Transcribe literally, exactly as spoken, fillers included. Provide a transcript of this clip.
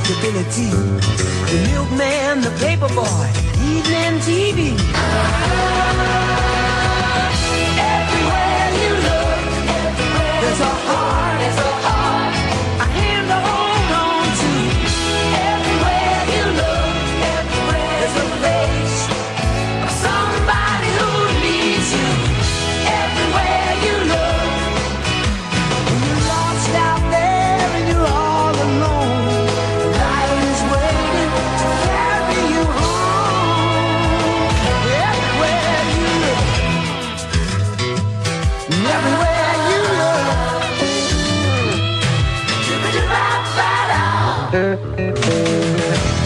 respectability. The milkman, the paper boy, evening T V. Everywhere you look, everywhere there's a heart, there's a heart, a hand to hold on to. Everywhere you look, everywhere there's a face of somebody who needs you. Everywhere you look, when you're lost out there and you're all alone, life is waiting to carry you home. Everywhere you look, everywhere you look.